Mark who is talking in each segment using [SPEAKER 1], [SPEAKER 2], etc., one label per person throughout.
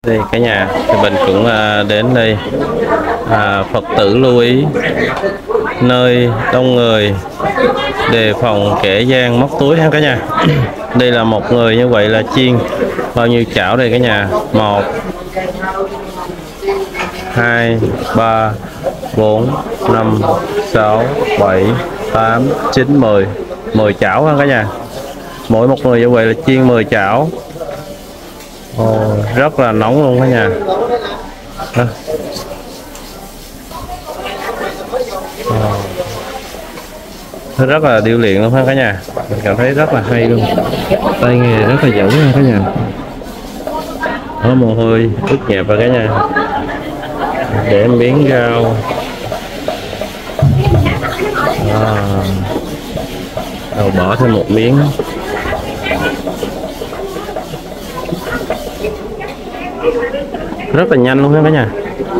[SPEAKER 1] Đây cả nhà thì mình cũng đến đây. Phật tử lưu ý nơi đông người đề phòng kẻ gian móc túi ha cả nhà. Đây là một người như vậy là chiên bao nhiêu chảo đây cả nhà? 1 2 3 4 5 6 7 8 9 10 10 chảo ha cả nhà. Mỗi một người như vậy là chiên 10 chảo. Rất là nóng luôn cả nhà. Rất là điêu luyện luôn ha cả nhà. Mình cảm thấy rất là hay luôn, tay nghề rất là giỏi ha cả nhà. Có mồ hôi ướt nhẹp vào cả nhà. Để miếng rau đầu bỏ thêm một miếng. Rất là nhanh luôn ha cả nhà.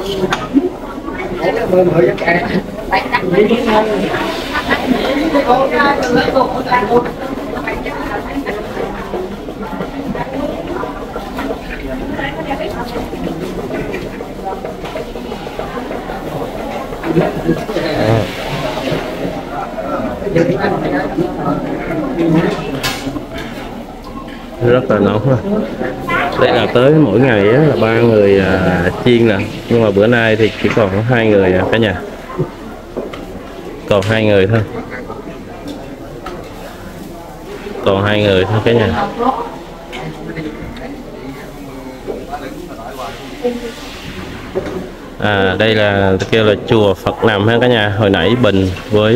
[SPEAKER 1] Rất là nóng ha. Đây là tới mỗi ngày là 3 người chiên nè, nhưng mà bữa nay thì chỉ còn có 2 người cả nhà, còn 2 người thôi, còn 2 người thôi cả nhà. Đây là kêu là chùa Phật Nằm ha cả nhà. Hồi nãy Bình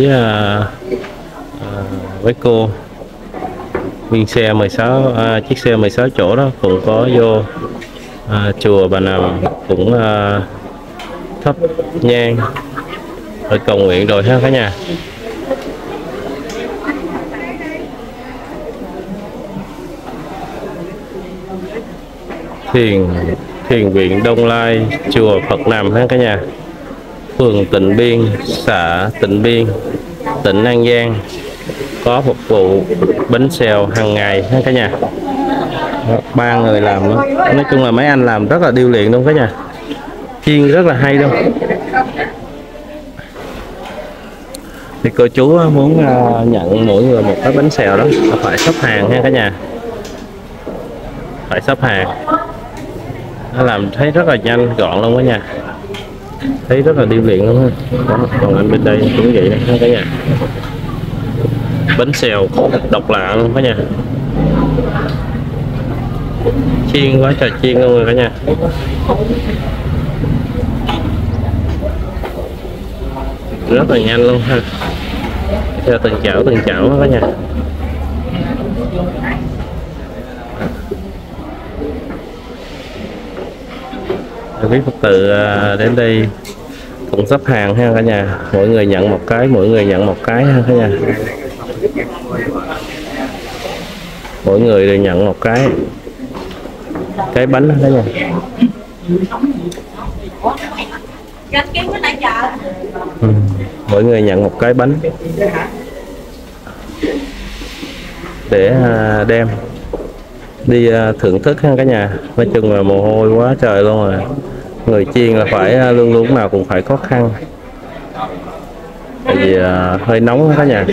[SPEAKER 1] với cô nguyên xe 16 chiếc xe 16 chỗ đó cũng có vô chùa Bà Nằm, cũng thắp nhang rồi cầu nguyện rồi ha cả nhà. Thiền viện Đông Lai, chùa Phật Nằm ha cả nhà. Phường Tịnh Biên, xã Tịnh Biên, tỉnh An Giang, có phục vụ bánh xèo hàng ngày ha cả nhà. 3 người làm đó. Nói chung là mấy anh làm rất là điêu luyện luôn cả nhà, chiên rất là hay luôn. Thì cô chú muốn nhận mỗi người một cái bánh xèo đó phải xếp hàng ha cả nhà, phải xếp hàng. Nó làm thấy rất là nhanh gọn luôn cả nhà, thấy rất là điêu luyện luôn ha. Còn anh bên đây cũng vậy ha cả nhà. Bánh xèo độc lạ luôn cả nhà, chiên quá trời chiên luôn rồi cả nhà. Rất là nhanh luôn ha, theo từng chảo đó cả nhà. Quý Phật tử đến đây cũng xếp hàng ha cả nhà, mỗi người nhận một cái ha cả nhà. Mỗi người đều nhận một cái bánh đó nha. Mỗi người nhận một cái bánh để đem đi thưởng thức ha cả nhà. Nói chung là mồ hôi quá trời luôn rồi. Người chiên là phải luôn lúc nào cũng phải khó khăn, tại vì hơi nóng cả nhà.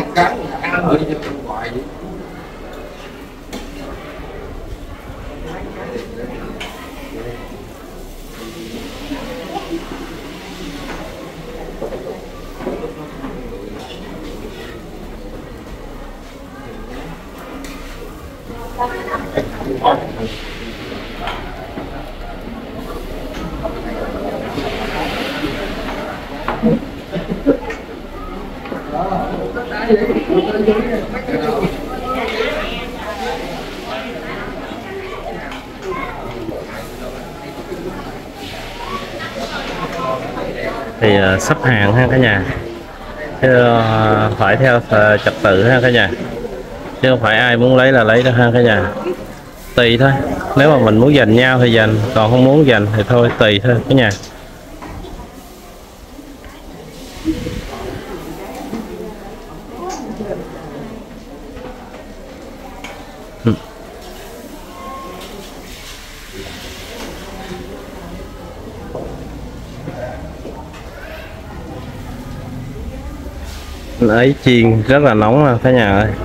[SPEAKER 1] Thì sắp hàng ha cả nhà, phải theo trật tự ha cả nhà, chứ không phải ai muốn lấy là lấy đâu ha cả nhà. Tùy thôi, nếu mà mình muốn giành nhau thì giành, còn không muốn giành thì thôi, tùy thôi cả nhà. ấy chiên rất là nóng mà cả nhà ơi.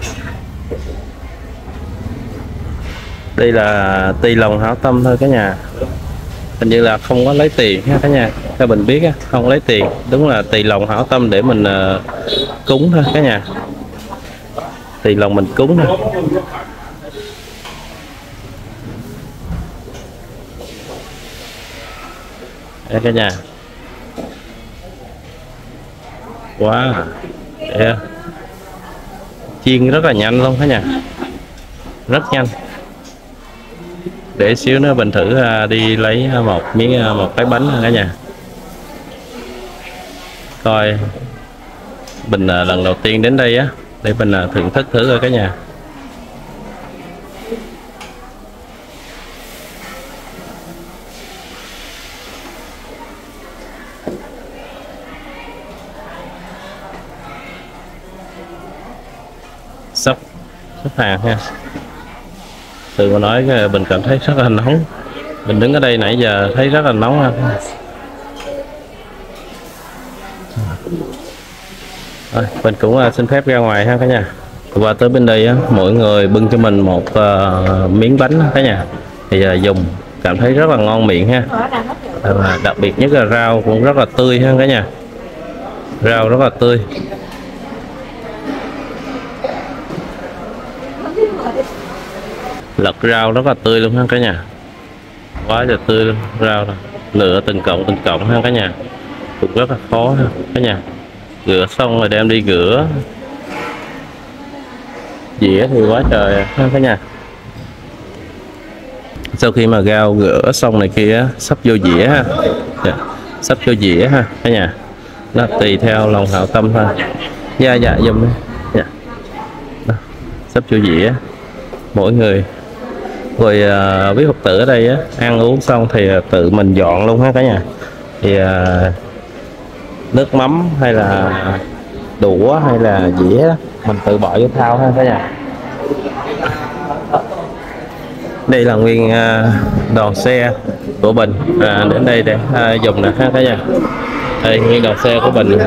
[SPEAKER 1] Đây là tùy lòng hảo tâm thôi cả nhà, hình như là không có lấy tiền ha cả nhà, theo mình biết á, không lấy tiền, đúng là tùy lòng hảo tâm để mình cúng thôi cả nhà, tùy lòng mình cúng thôi. Đây cả nhà, wow, yeah. Chiên rất là nhanh luôn cả nhà, rất nhanh. Để xíu nữa mình thử đi lấy một cái bánh cả nhà, coi mình lần đầu tiên đến đây á, để mình thưởng thức thử rồi cả nhà. Sắp hàng ha. Từ mà nói mình cảm thấy rất là nóng, mình đứng ở đây nãy giờ thấy rất là nóng ha. Rồi, mình cũng xin phép ra ngoài ha cả nhà. Qua tới bên đây á, mỗi người bưng cho mình một miếng bánh cả nhà, thì dùng cảm thấy rất là ngon miệng ha. Đặc biệt nhất là rau cũng rất là tươi ha cả nhà, rau rất là tươi. Lật rau rất là tươi luôn ha cả nhà, quá là tươi luôn. Rau này lựa từng cọng ha cả nhà, cũng rất là khó ha cả nhà. Rửa xong rồi đem đi rửa, dĩa thì quá trời ha cả nhà. Sau khi mà rau rửa xong này kia sắp vô dĩa ha, sắp vô dĩa ha cả nhà, nó tùy theo lòng hảo tâm thôi. Dạ dùm dạ. Sắp vô dĩa mỗi người. Rồi quý Phật tử ở đây á, ăn uống xong thì tự mình dọn luôn ha cả nhà. Thì nước mắm hay là đũa hay là dĩa đó, mình tự bỏ vô thao ha cả nhà. Đây là nguyên đoàn xe của Bình đến đây để dùng nè ha cả nhà. Đây nguyên đoàn xe của Bình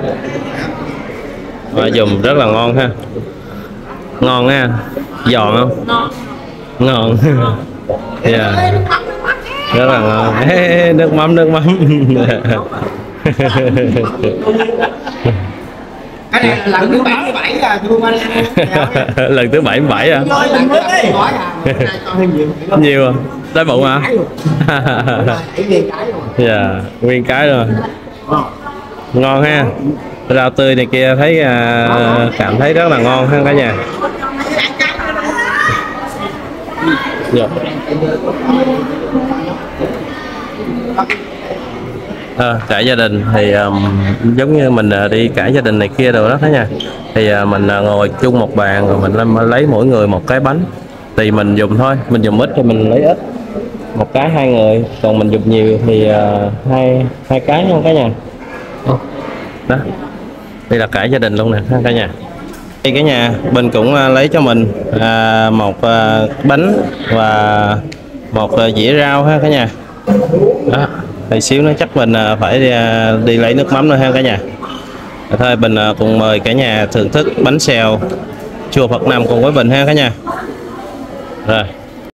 [SPEAKER 1] dùng rất là ngon ha, ngon ha, giòn không? Ngon. Yeah. Rất là ngon. Nước mắm
[SPEAKER 2] cái này là lần thứ 77 à,
[SPEAKER 1] lần thứ 77 à? Nhiều à? Đói bụng hả? Dạ, nguyên cái rồi. Ngon ha. Rau tươi này kia thấy cảm thấy rất là ngon ha cả nhà. Dạ. Cả gia đình thì giống như mình đi cả gia đình này kia rồi đó cả nhà, thì mình ngồi chung một bàn rồi mình lấy mỗi người một cái bánh, thì mình dùng thôi, mình dùng ít thì mình lấy ít, một cái hai người, còn mình dùng nhiều thì hai cái nha cả nhà. Đó, đây là cả gia đình luôn nè cả nhà. Đây cả nhà, Bình cũng lấy cho mình một bánh và một dĩa rau ha cả nhà. Đó, thì xíu nữa chắc mình phải đi lấy nước mắm nữa ha cả nhà. Thôi Bình cùng mời cả nhà thưởng thức bánh xèo chùa Phật Nằm cùng với Bình ha cả nhà. Rồi.